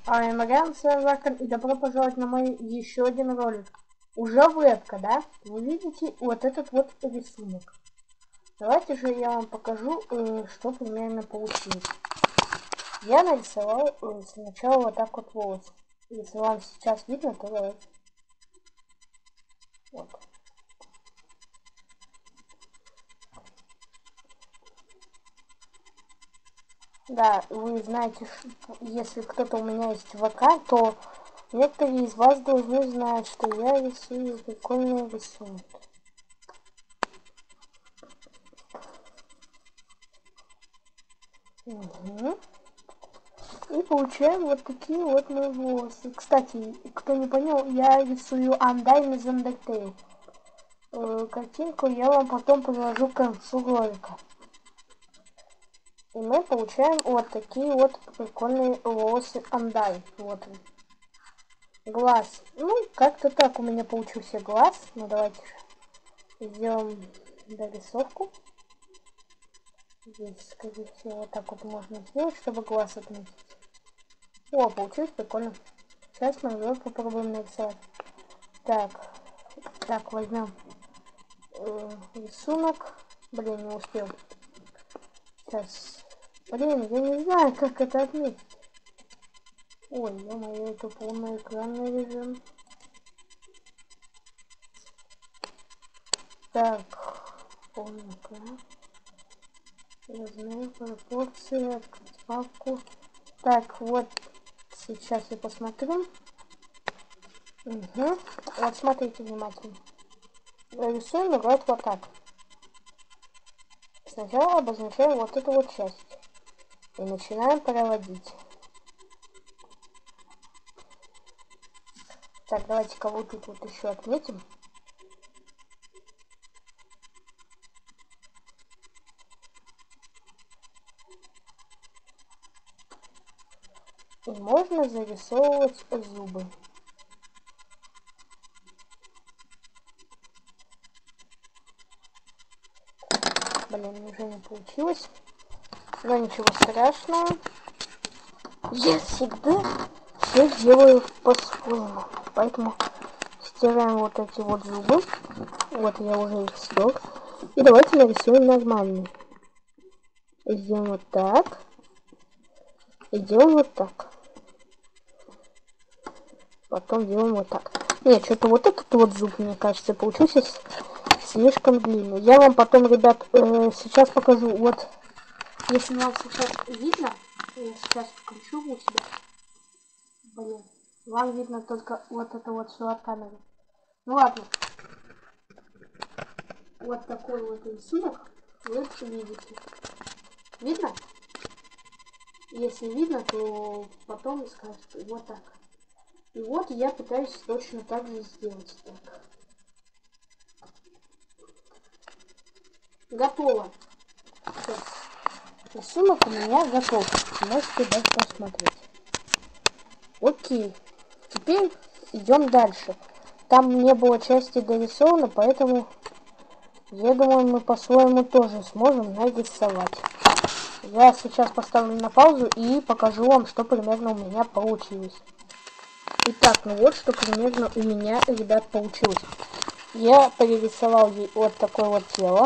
Мариан, с вами Варкан, и добро пожаловать на мой еще один ролик. Уже вебка, да? Вы видите вот этот вот рисунок. Давайте же я вам покажу, что примерно получилось. Я нарисовал сначала вот так вот волосы. Если вам сейчас видно, то давайте. Вот. Да, вы знаете, если кто-то у меня есть в ВК, то некоторые из вас должны знать, что я рисую прикольные рисунки. Угу. И получаем вот такие вот мои волосы. Кстати, кто не понял, я рисую Undyne из Undertale. Картинку я вам потом приложу к концу ролика. И мы получаем вот такие вот прикольные волосы Undyne. Вот он. Глаз. Ну, как-то так у меня получился глаз. Ну, давайте же сделаем дорисовку. Здесь, скорее всего, вот так вот можно сделать, чтобы глаз отметить. О, получилось прикольно. Сейчас мы его попробуем нарисовать. Так, возьмем рисунок. Блин, не успел. Сейчас. Блин, я не знаю, как это отметить. Ой, ё-моё, это полноэкранный режим. Так, полный экран. Размер, пропорции, открыть папку. Так, вот, сейчас я посмотрю. Угу. Вот, смотрите внимательно. Рисуем играть вот так. Сначала обозначаем вот эту вот часть. И начинаем проводить. Так, давайте-ка вот тут вот еще отметим. И можно зарисовывать зубы. Блин, уже не получилось. Но ничего страшного. Я всегда все делаю по-своему. Поэтому стираем вот эти вот зубы. Вот я уже их стер. И давайте нарисуем нормальный. И сделаем вот так. И делаем вот так. Потом делаем вот так. Нет, что-то вот этот вот зуб, мне кажется, получился слишком длинный. Я вам потом, ребят, сейчас покажу. Вот, если вам сейчас видно, я сейчас включу у себя. Блин, вам видно только вот это вот все от камеры. Ну ладно. Вот такой вот рисунок вы видите. Видно? Если видно, то потом скажете вот так. И вот я пытаюсь точно так же сделать. Так. Готово. Все. Рисунок у меня готов. Можете даже посмотреть. Окей. Теперь идем дальше. Там не было части дорисовано, поэтому я думаю, мы по-своему тоже сможем нарисовать. Я сейчас поставлю на паузу и покажу вам, что примерно у меня получилось. Итак, ну вот что примерно у меня, ребят, получилось. Я перерисовал ей вот такое вот тело.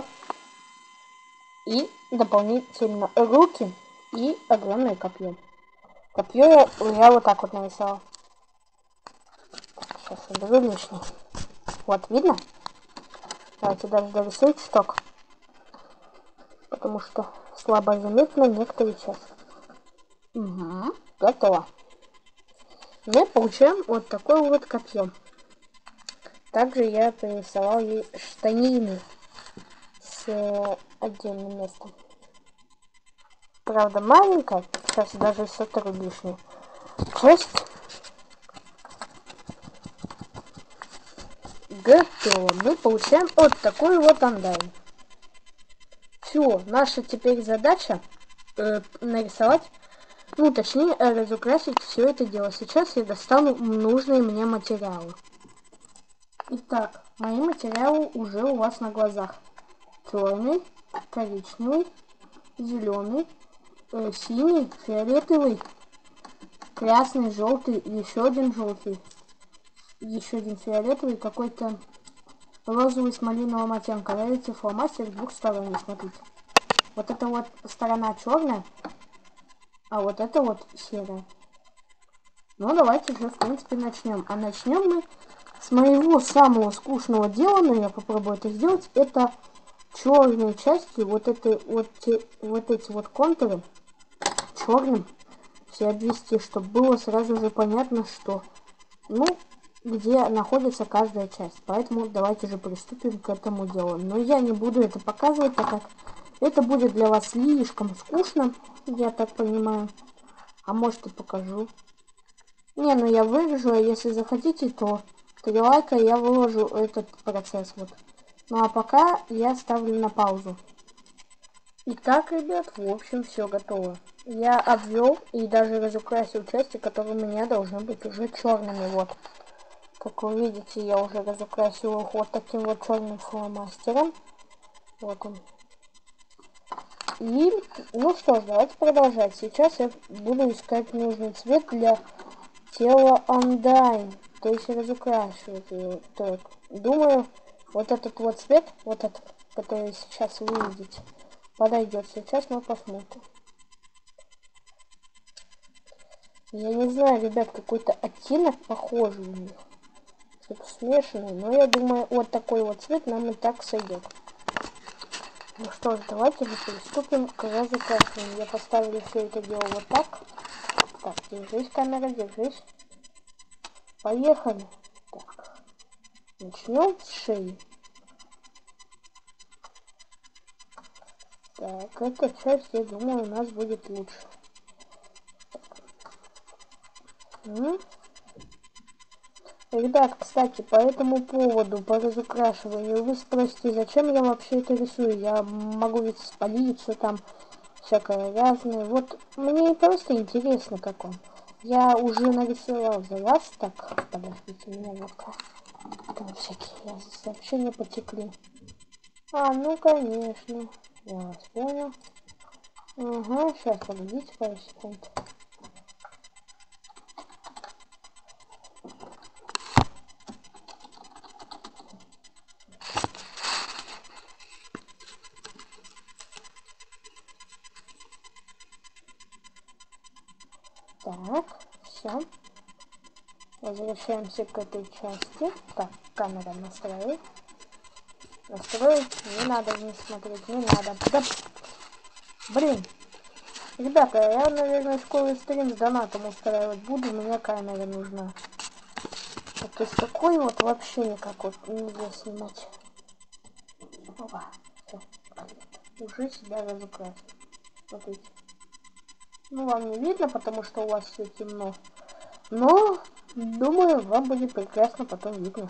И дополнительно руки и огромное копье. Копье я вот так вот нарисовал. Сейчас уберу лишнее. Вот, видно? Давайте даже дорисую чуток. Потому что слабо заметно некоторые части. Угу, готово. Мы получаем вот такое вот копье. Также я перерисовал ей штанины с отдельным местом. Правда маленькая, сейчас даже сотру лишнюю часть. Готово. Мы получаем вот такой вот Undyne. Все, наша теперь задача нарисовать, ну точнее разукрасить все это дело. Сейчас я достану нужные мне материалы. Итак, мои материалы уже у вас на глазах. Черный, коричневый, зеленый, синий, фиолетовый красный, желтый, еще один желтый, еще один фиолетовый, какой-то розовый с малиновым оттенком. Видите, фломастер с двух сторон, смотрите. Вот это вот сторона черная, а вот это вот серая. Ну, давайте же, в принципе, начнем. А начнем мы с моего самого скучного дела, но я попробую это сделать. Это черные части, вот эти вот контуры черным все обвести, чтобы было сразу же понятно, что, ну, где находится каждая часть. Поэтому давайте же приступим к этому делу. Но я не буду это показывать, так как это будет для вас слишком скучно, я так понимаю. А может и покажу. Не, ну я вырежу, а если захотите, то 3 лайка я выложу этот процесс вот. Ну а пока я ставлю на паузу. Итак, ребят, в общем, все готово. Я обвел и даже разукрасил части, которые у меня должны быть уже черными. Вот. Как вы видите, я уже разукрасил их вот таким вот черным фломастером. Вот он. И, ну что ж, давайте продолжать. Сейчас я буду искать нужный цвет для тела Undyne. То есть разукрашивать ее. Так, думаю, вот этот вот цвет, вот этот, который сейчас вы видите, подойдет. Сейчас мы посмотрим. Я не знаю, ребят, какой-то оттенок похожий у них. Что-то смешанное, но я думаю, вот такой вот цвет нам и так сойдет. Ну что ж, давайте же приступим к разукрашиванию. Я поставлю все это дело вот так. Так, держись, камера, держись. Поехали. Так, начнем с шеи. Так, эта часть, я думаю, у нас будет лучше. Ребят, кстати, по этому поводу, по разукрашиванию, вы спросите, зачем я вообще это рисую? Я могу ведь спалиться там, всякое разное. Вот мне просто интересно, как он. Я уже нарисовал за вас. Так, подождите, меня вот-ка. Там всякие сообщения потекли. А, ну конечно. Я вас понял. Ага, сейчас, подождите пару секунд. Так, все. Возвращаемся к этой части. Так, камера настроит. Настроить не надо, не смотреть, не надо. Да, блин. Ребята, я, наверное, скоро стрим с донатом устраивать буду. Мне камера нужна. Вот, то есть такой вот вообще никак вот нельзя снимать. Опа, все. Уже себя разукрасил. Смотрите. Ну, вам не видно, потому что у вас все темно. Но, думаю, вам будет прекрасно потом видно.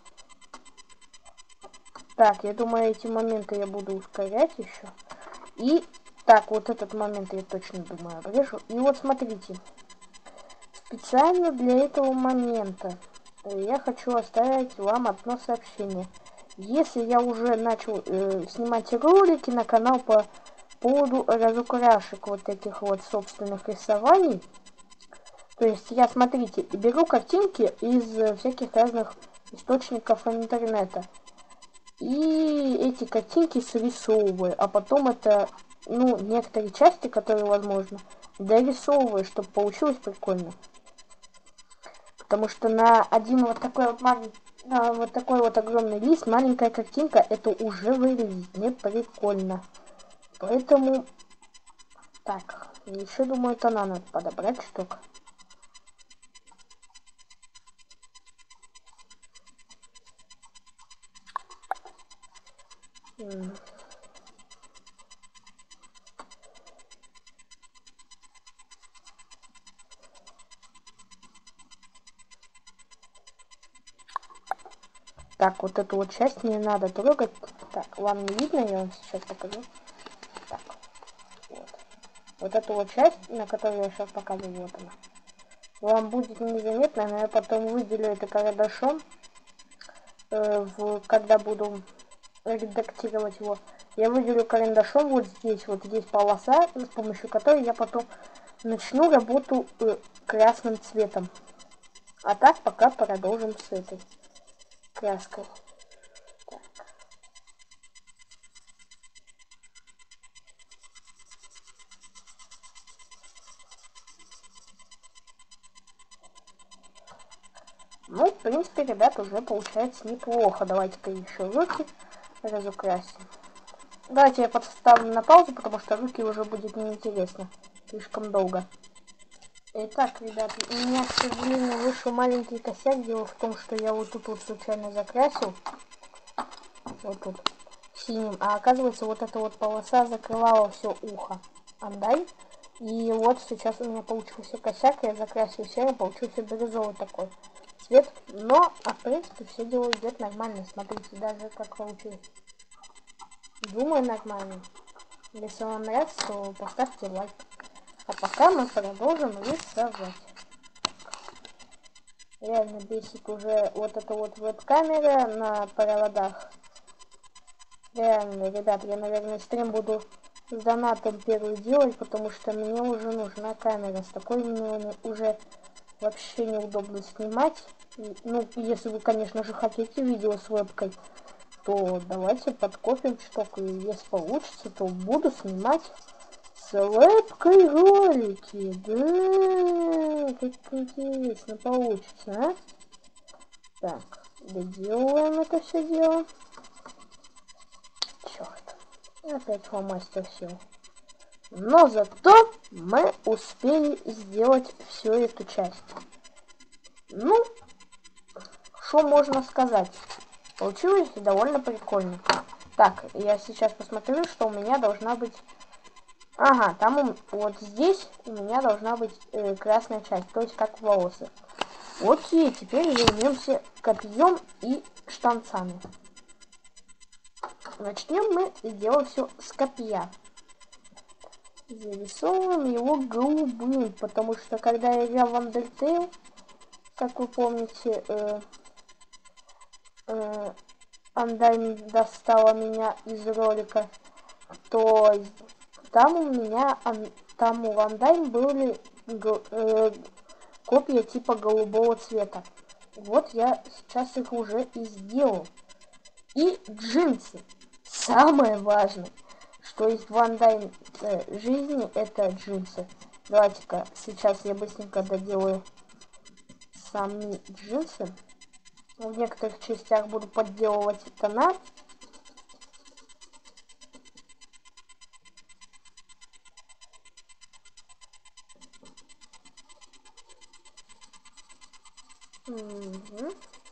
Так, я думаю, эти моменты я буду ускорять еще. И, так, вот этот момент я точно думаю обрежу. И вот смотрите. Специально для этого момента я хочу оставить вам одно сообщение. Если я уже начал снимать ролики на канал по поводу разукрашек вот этих вот собственных рисований, то есть я, смотрите, беру картинки из всяких разных источников интернета. И эти картинки срисовываю, а потом это, ну, некоторые части, которые возможно, дорисовываю, чтобы получилось прикольно. Потому что на один вот такой вот маленький, на вот такой вот огромный лист, маленькая картинка, это уже выглядит не прикольно. Поэтому, так, еще думаю, тона надо подобрать штук. Так, вот эту вот часть не надо трогать. Так, вам не видно, я вам сейчас покажу. Так, вот. Вот эту вот часть, на которую я сейчас показываю, вот она. Вам будет незаметно, но я потом выделю это карандашом, когда буду редактировать его. Я выделю карандашом вот здесь полоса, с помощью которой я потом начну работу красным цветом. А так пока продолжим с этой краской. Так. Ну, в принципе, ребят, уже получается неплохо. Давайте-ка еще руки разукрасим. Давайте я поставлю на паузу, потому что руки уже будет неинтересно. Слишком долго. Итак, ребят, у меня, к сожалению, вышел маленький косяк. Дело в том, что я вот тут вот случайно закрасил. Вот тут. Синим. А оказывается, вот эта вот полоса закрывала все ухо. Андай. И вот сейчас у меня получился косяк. Я закрасил серым, получился бирюзовый такой цвет. Но, в принципе, все дело идет нормально. Смотрите, даже как получилось. Думаю, нормально. Если вам нравится, то поставьте лайк. А пока мы продолжим рисовать. Реально бесит уже вот эта вот веб-камера на проводах. Реально, ребят, я, наверное, стрим буду с донатом первый делать, потому что мне уже нужна камера. С такой мне уже вообще неудобно снимать. Ну, если вы, конечно же, хотите видео с вебкой, то давайте подкопим штуку. И если получится, то буду снимать с вебкой ролики. Да, как интересно получится, а? Так, доделываем это все дело. Черт, опять фломастер сел. Но зато мы успели сделать всю эту часть. Ну, что можно сказать? Получилось довольно прикольно. Так, я сейчас посмотрю, что у меня должна быть... Ага, там вот здесь у меня должна быть красная часть, то есть как волосы. Окей, теперь займемся копьем и штанцами. Начнем мы сделать все с копья. Зарисовываем его голубым, потому что когда я играл в Undertale, как вы помните, Андай достала меня из ролика, то там у меня, там у Андай были копья типа голубого цвета. Вот я сейчас их уже и сделал. И джинсы. Самое важное, что есть в Андай жизни, это джинсы. Давайте-ка сейчас я быстренько доделаю сами джинсы. В некоторых частях буду подделывать тона. Угу.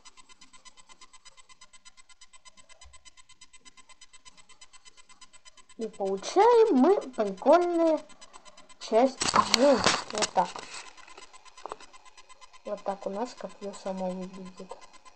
И получаем мы прикольную часть джинс. Вот так. Вот так у нас копье само выглядит.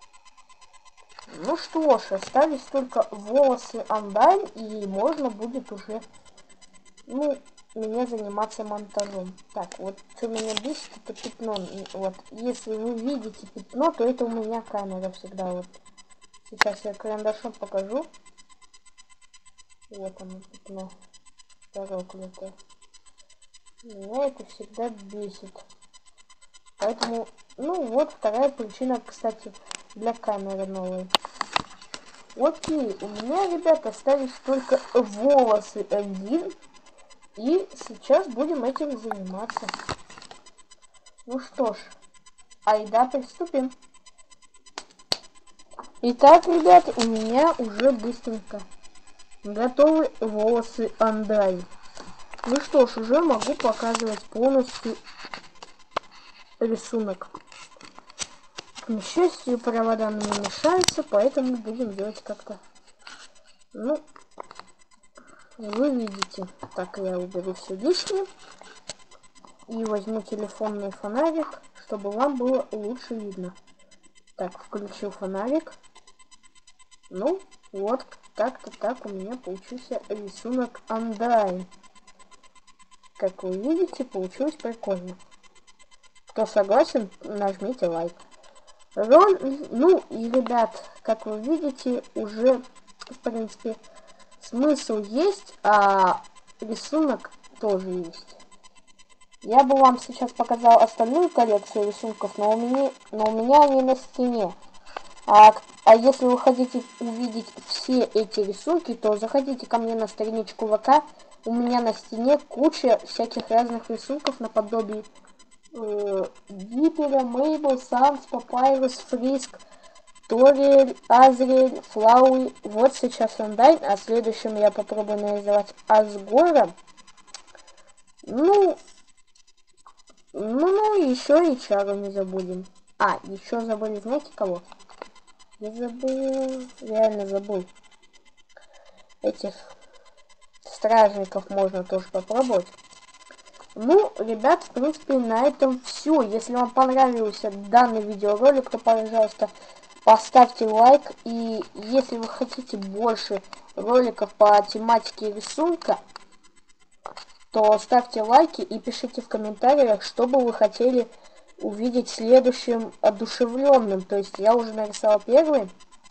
Ну что ж, остались только волосы Андай, и можно будет уже, ну, мне заниматься монтажом. Так, вот что меня бесит, это пятно. Вот, если вы видите пятно, то это у меня камера всегда вот. Сейчас я карандашом покажу. Вот оно пятно. Проклятое. Меня это всегда бесит. Поэтому, ну вот вторая причина, кстати, для камеры новой. Окей, у меня, ребята, остались только волосы один. И сейчас будем этим заниматься. Ну что ж, айда приступим. Итак, ребят, у меня уже быстренько готовы волосы Андай. Ну что ж, уже могу показывать полностью рисунок. К несчастью, провода мне мешаются, поэтому будем делать как-то. Ну, вы видите. Так, я уберу все лишнее. И возьму телефонный фонарик, чтобы вам было лучше видно. Так, включил фонарик. Ну, вот как-то так у меня получился рисунок Андай. Как вы видите, получилось прикольно. Кто согласен, нажмите лайк. Ну и, ребят, как вы видите, уже, в принципе, смысл есть, а рисунок тоже есть. Я бы вам сейчас показал остальную коллекцию рисунков, но у меня они на стене. А если вы хотите увидеть все эти рисунки, то заходите ко мне на страничку ВК. У меня на стене куча всяких разных рисунков наподобие Диппера, Мейбл, Санс, Папайрус, Фриск, Ториэль, Азриэль, Флауи. Вот сейчас Андайн, а следующим я попробую нарисовать Асгора. Ну, еще и Чару не забудем. Еще забыли, знаете кого? Я забыл, реально забыл. Этих стражников можно тоже попробовать. Ну, ребят, в принципе, на этом все. Если вам понравился данный видеоролик, то, пожалуйста, поставьте лайк. И если вы хотите больше роликов по тематике рисунка, то ставьте лайки и пишите в комментариях, что бы вы хотели увидеть следующим одушевленным. То есть я уже нарисовал первый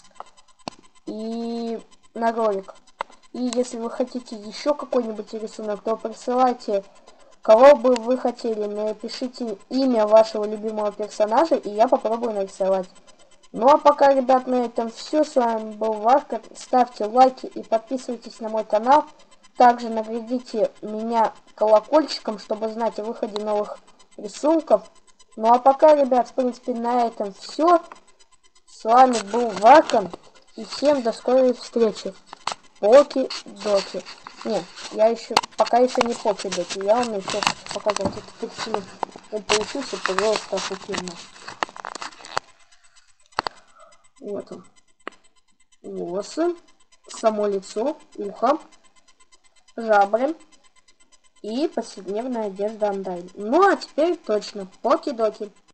и на ролик. И если вы хотите еще какой-нибудь рисунок, то присылайте, кого бы вы хотели. Напишите имя вашего любимого персонажа, и я попробую нарисовать. Ну а пока, ребят, на этом все. С вами был Варкар. Ставьте лайки и подписывайтесь на мой канал. Также наградите меня колокольчиком, чтобы знать о выходе новых рисунков. Ну а пока, ребят, в принципе, на этом все. С вами был Варкар. И всем до скорой встречи. Поки-доки. Не, пока еще не поки-доки. Я вам еще показал этот персонаж. Он получился просто офигенно. Вот он. Волосы, само лицо, ухо, жабры и повседневная одежда Андайн. Ну а теперь точно, поки-доки.